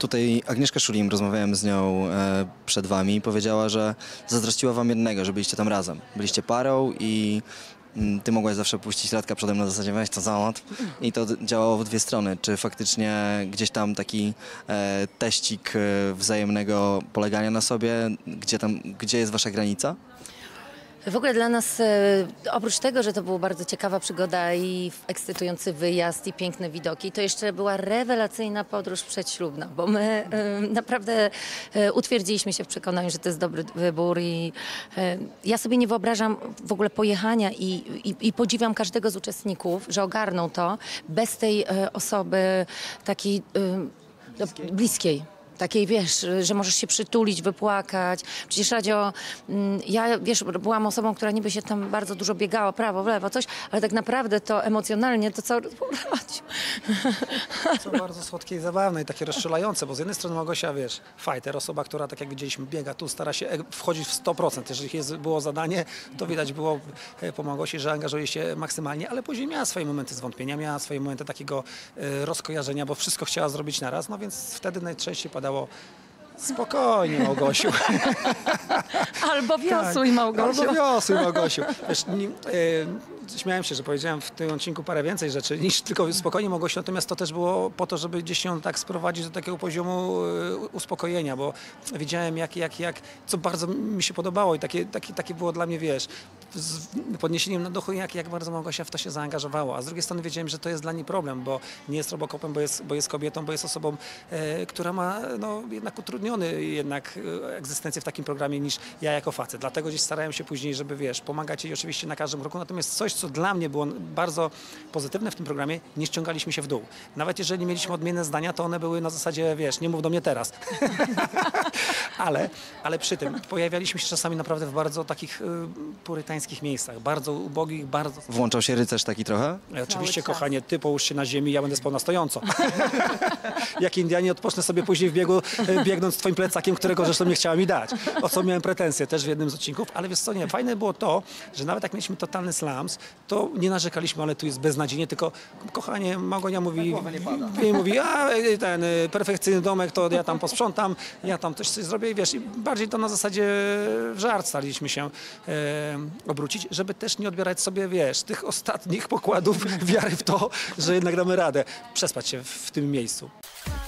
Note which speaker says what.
Speaker 1: Tutaj Agnieszka Szulim, rozmawiałem z nią przed wami, powiedziała, że zazdrościła wam jednego, że byliście tam razem. Byliście parą i ty mogłaś zawsze puścić Radka przede mną na zasadzie weź to załatw i to działało w dwie strony. Czy faktycznie gdzieś tam taki teścik wzajemnego polegania na sobie, gdzie jest wasza granica?
Speaker 2: W ogóle dla nas, oprócz tego, że to była bardzo ciekawa przygoda i ekscytujący wyjazd i piękne widoki, to jeszcze była rewelacyjna podróż przedślubna, bo my naprawdę utwierdziliśmy się w przekonaniu, że to jest dobry wybór i ja sobie nie wyobrażam w ogóle pojechania i podziwiam każdego z uczestników, że ogarną to bez tej osoby takiej bliskiej. Takiej, wiesz, że możesz się przytulić, wypłakać. Przecież Radio, ja, wiesz, byłam osobą, która niby się tam bardzo dużo biegała, prawo, w lewo, coś, ale tak naprawdę to emocjonalnie to cały czas było Radio.
Speaker 3: Co bardzo słodkie i zabawne i takie rozstrzelające, bo z jednej strony Małgosia, wiesz, fighter, osoba, która, tak jak widzieliśmy, biega tu, stara się wchodzić w 100%. Jeżeli było zadanie, to widać było po Małgosi, że angażuje się maksymalnie, ale później miała swoje momenty zwątpienia, miała swoje momenty takiego rozkojarzenia, bo wszystko chciała zrobić naraz, no więc wtedy najczęściej padało spokojnie, Małgosiu.
Speaker 2: Albo wiosłuj, Małgosiu.
Speaker 3: Albo wiosłuj, Małgosiu. Wiesz, śmiałem się, że powiedziałem w tym odcinku parę więcej rzeczy niż tylko spokojnie, Małgosiu, natomiast to też było po to, żeby gdzieś się tak sprowadzić do takiego poziomu uspokojenia, bo widziałem co bardzo mi się podobało i takie było dla mnie, wiesz, z podniesieniem na duchu, jak bardzo Małgosia w to się zaangażowała, a z drugiej strony wiedziałem, że to jest dla niej problem, bo nie jest robokopem, bo jest kobietą, bo jest osobą, która ma no, jednak utrudniony egzystencję w takim programie niż ja jako facet. Dlatego gdzieś starałem się później, żeby, wiesz, pomagać jej oczywiście na każdym kroku, natomiast coś, co dla mnie było bardzo pozytywne w tym programie, nie ściągaliśmy się w dół. Nawet jeżeli mieliśmy odmienne zdania, to one były na zasadzie, wiesz, nie mów do mnie teraz. ale przy tym pojawialiśmy się czasami naprawdę w bardzo takich purytańskich miejscach, bardzo ubogich, bardzo...
Speaker 1: Włączał się rycerz taki trochę?
Speaker 3: Oczywiście, kochanie, ty połóż się na ziemi, ja będę spał na stojąco. Jak Indianie odpocznę sobie później w biegu, biegnąc z twoim plecakiem, którego zresztą nie chciała mi dać. O co miałem pretensje też w jednym z odcinków, ale wiesz co, nie, fajne było to, że nawet jak mieliśmy totalny slams, to nie narzekaliśmy, ale tu jest beznadziejnie, tylko kochanie, Małgonia mówi, a ten perfekcyjny domek, to ja tam posprzątam, ja tam coś zrobię i wiesz, i bardziej to na zasadzie w żart staraliśmy się obrócić, żeby też nie odbierać sobie, wiesz, tych ostatnich pokładów wiary w to, że jednak damy radę przespać się w tym miejscu.